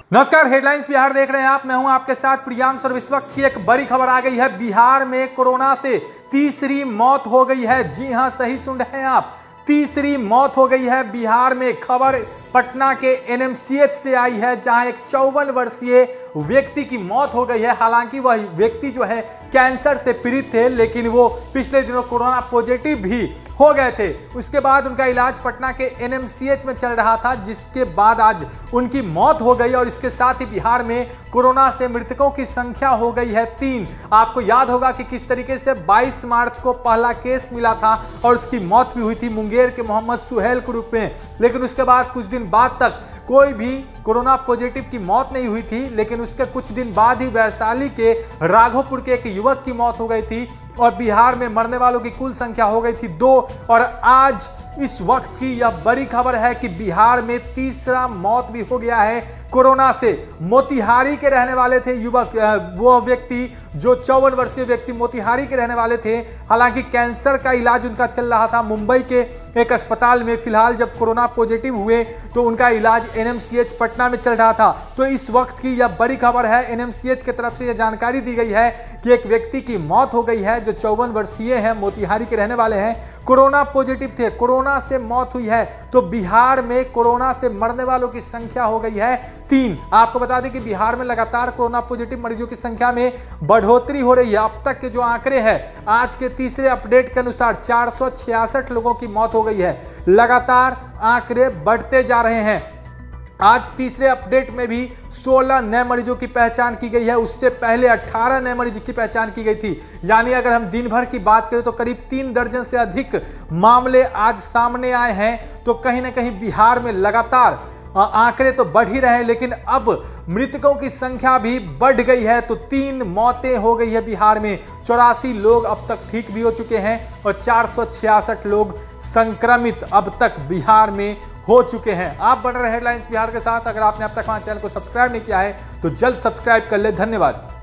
नमस्कार, हेडलाइंस बिहार देख रहे हैं आप। मैं हूं आपके साथ प्रियांश और इस वक्त की एक बड़ी खबर आ गई है। बिहार में कोरोना से तीसरी मौत हो गई है। जी हां, सही सुन रहे हैं आप, तीसरी मौत हो गई है बिहार में। खबर पटना के एनएमसीएच से आई है, जहां एक 54 वर्षीय व्यक्ति की मौत हो गई है। हालांकि वह व्यक्ति जो है कैंसर से पीड़ित थे, लेकिन वो पिछले दिनों कोरोना पॉजिटिव भी हो गए थे। उसके बाद उनका इलाज पटना के एनएमसीएच में चल रहा था, जिसके बाद आज उनकी मौत हो गई। और इसके साथ ही बिहार में कोरोना से मृतकों की संख्या हो गई है 3। आपको याद होगा कि किस तरीके से 22 मार्च को पहला केस मिला था और उसकी मौत भी हुई थी मुंगेर के मोहम्मद सुहेल के रूप में। लेकिन उसके बाद कुछ दिन बाद तक कोई भी कोरोना पॉजिटिव की मौत नहीं हुई थी। लेकिन उसके कुछ दिन बाद ही वैशाली के राघोपुर के एक युवक की मौत हो गई थी और बिहार में मरने वालों की कुल संख्या हो गई थी 2। और आज इस वक्त की यह बड़ी खबर है कि बिहार में तीसरा मौत भी हो गया है कोरोना से। मोतिहारी के रहने वाले थे युवक, वो व्यक्ति जो 54 वर्षीय व्यक्ति मोतिहारी के रहने वाले थे। हालांकि कैंसर का इलाज उनका चल रहा था मुंबई के एक अस्पताल में। फिलहाल जब कोरोना पॉजिटिव हुए तो उनका इलाज एनएमसीएच पटना में चल रहा था। तो इस वक्त की यह बड़ी खबर है, एनएमसीएच की तरफ से यह जानकारी दी गई है कि एक व्यक्ति की मौत हो गई है जो 54 वर्षीय है, मोतिहारी के रहने वाले हैं, कोरोना पॉजिटिव थे, कोरोना से मौत हुई है। तो बिहार में कोरोना से मरने वालों की संख्या हो गई है 3। आपको बता दें कि बिहार में लगातार कोरोना पॉजिटिव मरीजों की संख्या में बढ़ोतरी हो रही है। अब तक के जो आंकड़े हैं, आज के तीसरे अपडेट के अनुसार 466 लोगों की मौत हो गई है। लगातार आंकड़े बढ़ते जा रहे हैं। आज तीसरे अपडेट में भी 16 नए मरीजों की पहचान की गई है। उससे पहले 18 नए मरीजों की पहचान की गई थी। यानी अगर हम दिन भर की बात करें तो करीब 3 दर्जन से अधिक मामले आज सामने आए हैं। तो कहीं ना कहीं बिहार में लगातार आंकड़े तो बढ़ ही रहे हैं, लेकिन अब मृतकों की संख्या भी बढ़ गई है। तो 3 मौतें हो गई है बिहार में। 84 लोग अब तक ठीक भी हो चुके हैं और 466 लोग संक्रमित अब तक बिहार में हो चुके हैं। आप बन रहे हेडलाइंस बिहार के साथ। अगर आपने अब तक हमारे चैनल को सब्सक्राइब नहीं किया है तो जल्द सब्सक्राइब कर ले। धन्यवाद।